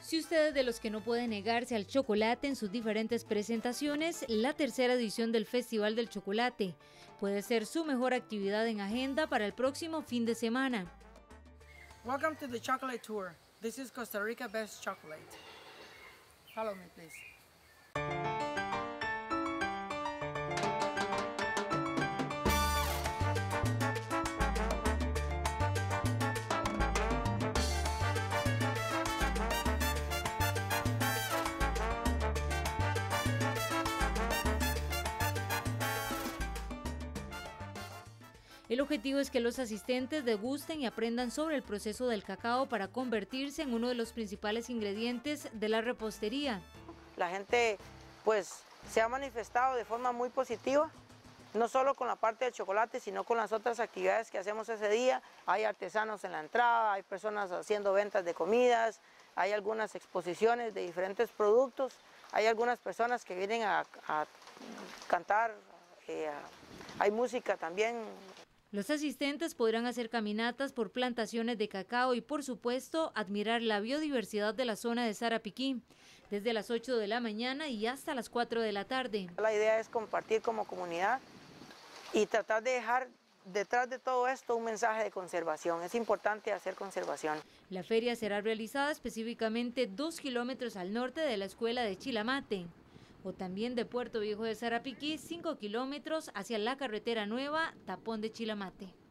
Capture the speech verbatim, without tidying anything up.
Si usted es de los que no puede negarse al chocolate en sus diferentes presentaciones, la tercera edición del Festival del Chocolate puede ser su mejor actividad en agenda para el próximo fin de semana. Welcome to the Chocolate Tour. This is Costa Rica Best Chocolate. Follow me, please. El objetivo es que los asistentes degusten y aprendan sobre el proceso del cacao para convertirse en uno de los principales ingredientes de la repostería. La gente pues se ha manifestado de forma muy positiva, no solo con la parte del chocolate, sino con las otras actividades que hacemos ese día. Hay artesanos en la entrada, hay personas haciendo ventas de comidas, hay algunas exposiciones de diferentes productos, hay algunas personas que vienen a, a cantar, eh, a, hay música también. Los asistentes podrán hacer caminatas por plantaciones de cacao y, por supuesto, admirar la biodiversidad de la zona de Sarapiquí, desde las ocho de la mañana y hasta las cuatro de la tarde. La idea es compartir como comunidad y tratar de dejar detrás de todo esto un mensaje de conservación. Es importante hacer conservación. La feria será realizada específicamente dos kilómetros al norte de la escuela de Chilamate, o también de Puerto Viejo de Sarapiquí, cinco kilómetros hacia la carretera nueva Tapón de Chilamate.